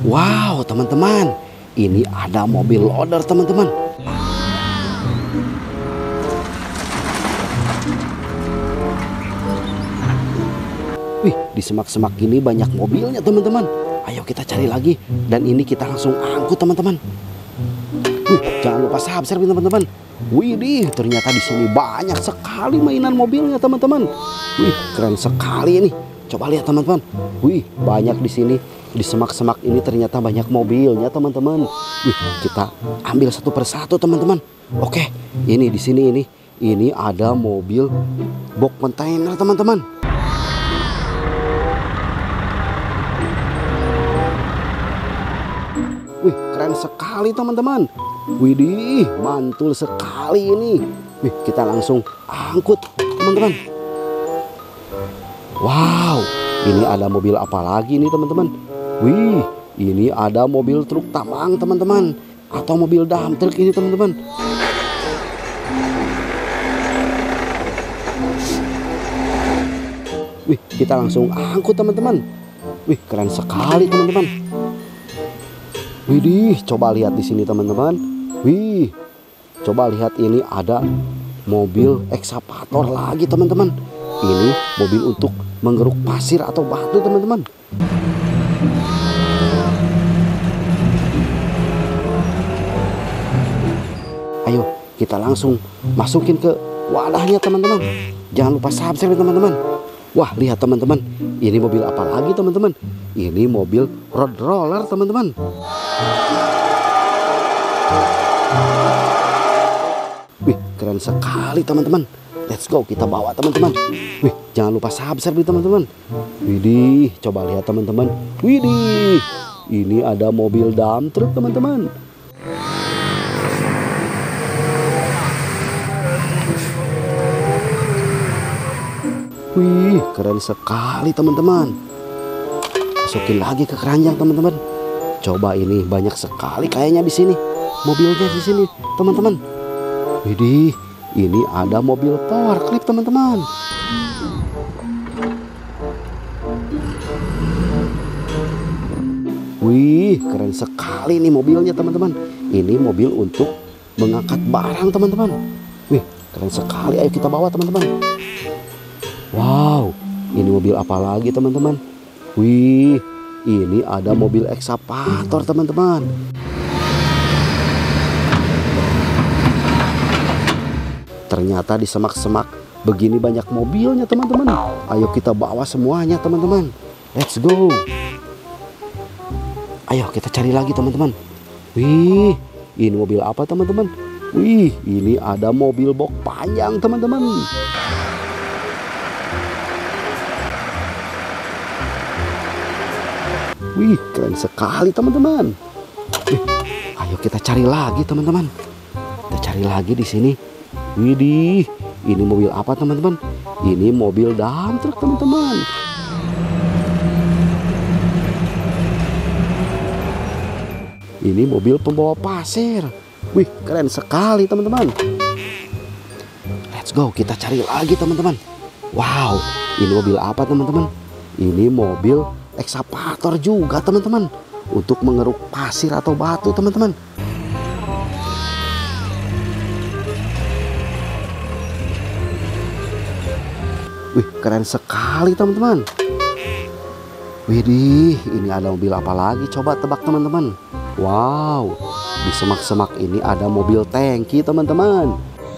Wow, teman-teman, ini ada mobil loader, teman-teman. Wih, di semak-semak ini banyak mobilnya, teman-teman. Ayo kita cari lagi, dan ini kita langsung angkut, teman-teman. Wih, jangan lupa subscribe, teman-teman. Widih, ternyata di sini banyak sekali mainan mobilnya, teman-teman. Wih, keren sekali ini. Coba lihat, teman-teman. Wih, banyak di sini. Di semak-semak ini ternyata banyak mobilnya, teman-teman. Wih, kita ambil satu persatu, teman-teman. Oke, ini di sini ini ada mobil box kontainer, teman-teman. Wih, keren sekali, teman-teman. Widih, mantul sekali ini. Wih, kita langsung angkut, teman-teman. Wow, ini ada mobil apa lagi nih, teman-teman? Wih, ini ada mobil truk tambang, teman-teman. Atau mobil dump truck ini, teman-teman. Wih, kita langsung angkut, teman-teman. Wih, keren sekali, teman-teman. Widih, coba lihat di sini, teman-teman. Wih, coba lihat, ini ada mobil ekskavator lagi, teman-teman. Ini mobil untuk menggeruk pasir atau batu, teman-teman. Ayo, kita langsung masukin ke wadahnya, teman-teman. Jangan lupa subscribe, teman-teman. Wah, lihat, teman-teman. Ini mobil apa lagi, teman-teman? Ini mobil road roller, teman-teman. Wih, keren sekali, teman-teman. Let's go, kita bawa, teman-teman. Wih, jangan lupa subscribe, teman-teman. Widih, coba lihat, teman-teman. Widih, ini ada mobil dump truck, teman-teman. Wih, keren sekali, teman-teman. Masukin lagi ke keranjang, teman-teman. Coba, ini banyak sekali kayaknya di sini. Mobilnya di sini, teman-teman. Widih, ini ada mobil power clip, teman-teman. Wih, keren sekali nih mobilnya, teman-teman. Ini mobil untuk mengangkat barang, teman-teman. Wih, keren sekali. Ayo kita bawa, teman-teman. Wow, ini mobil apa lagi, teman-teman? Wih, ini ada mobil ekskavator, teman-teman. Ternyata di semak-semak begini banyak mobilnya, teman-teman. Ayo kita bawa semuanya, teman-teman. Let's go. Ayo kita cari lagi, teman-teman. Wih, ini mobil apa, teman-teman? Wih, ini ada mobil box panjang, teman-teman. Wih, keren sekali, teman-teman. Ayo kita cari lagi, teman-teman. Kita cari lagi di sini. Widih, ini mobil apa, teman-teman? Ini mobil dump truck, teman-teman. Ini mobil pembawa pasir. Wih, keren sekali, teman-teman. Let's go, kita cari lagi, teman-teman. Wow, ini mobil apa, teman-teman? Ini mobil ekskavator juga, teman-teman, untuk mengeruk pasir atau batu, teman-teman. Wih, keren sekali, teman-teman. Widih, ini ada mobil apa lagi? Coba tebak, teman-teman. Wow, di semak-semak ini ada mobil tangki, teman-teman.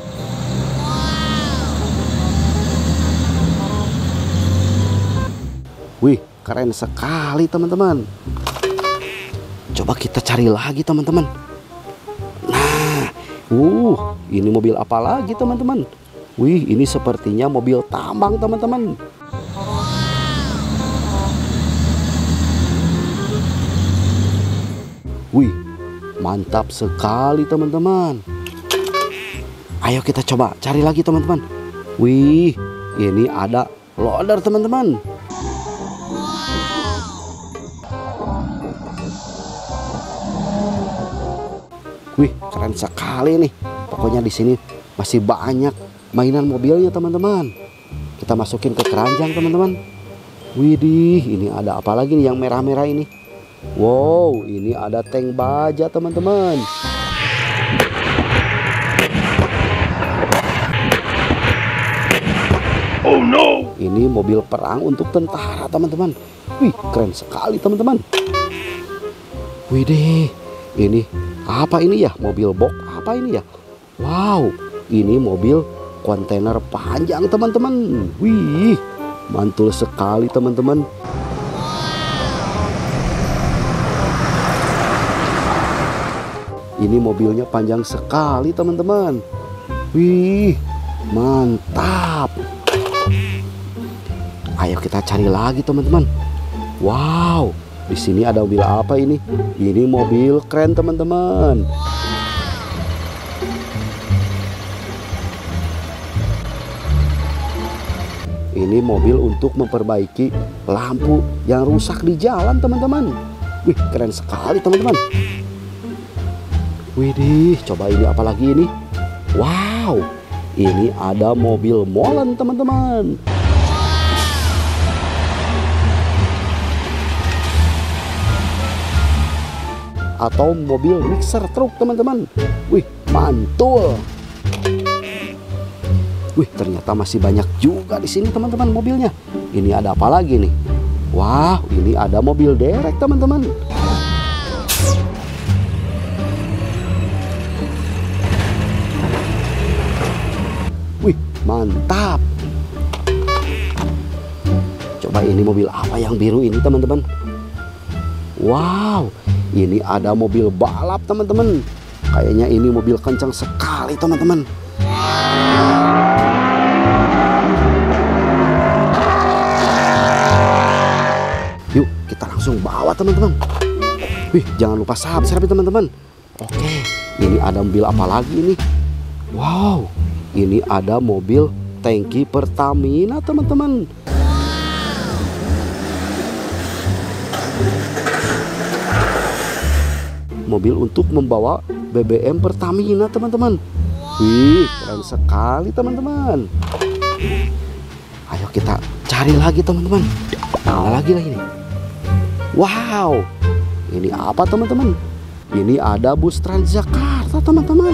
Wih, keren sekali, teman-teman. Coba kita cari lagi, teman-teman. Nah, ini mobil apa lagi, teman-teman? Wih, ini sepertinya mobil tambang, teman-teman. Wih, mantap sekali, teman-teman. Ayo kita coba cari lagi, teman-teman. Wih, ini ada loader, teman-teman. Wih, keren sekali nih. Pokoknya di sini masih banyak mainan mobilnya, teman-teman. Kita masukin ke keranjang, teman-teman. Widih, ini ada apa lagi nih yang merah-merah ini? Wow, ini ada tank baja teman-teman. Oh no. Ini mobil perang untuk tentara teman-teman. Wih, keren sekali teman-teman. Widih, ini apa ini ya? Mobil box apa ini ya? Wow, ini mobil kontainer panjang teman-teman. Wih, mantul sekali teman-teman. Ini mobilnya panjang sekali teman-teman. Wih, mantap. Ayo kita cari lagi teman-teman. Wow, di sini ada mobil apa ini? Ini mobil keren teman-teman. Ini mobil untuk memperbaiki lampu yang rusak di jalan teman-teman. Wih, keren sekali teman-teman. Widih, coba ini apa lagi ini? Wow, ini ada mobil molen teman-teman. Atau mobil mixer truk teman-teman. Wih, mantul. Wih, ternyata masih banyak juga di sini teman-teman mobilnya. Ini ada apa lagi nih? Wah, ini ada mobil derek teman-teman. Wih, mantap. Coba ini mobil apa yang biru ini teman-teman? Wow, ini ada mobil balap teman-teman. Kayaknya ini mobil kencang sekali teman-teman. Yuk kita langsung bawa teman-teman. Wih, jangan lupa subscribe teman-teman. Oke, ini ada mobil apa lagi ini? Wow, ini ada mobil tangki Pertamina teman-teman. Mobil untuk membawa BBM Pertamina teman-teman. Wih, keren sekali teman-teman. Ayo kita cari lagi teman-teman. Mana lagi ini? Wow, ini apa teman-teman? Ini ada bus Transjakarta teman-teman.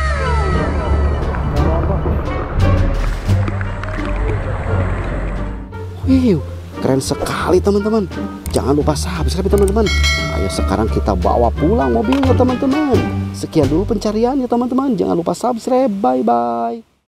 Wih, keren sekali teman-teman. Jangan lupa subscribe teman-teman. Ayo sekarang kita bawa pulang mobilnya teman-teman. Sekian dulu pencariannya teman-teman. Jangan lupa subscribe. Bye-bye.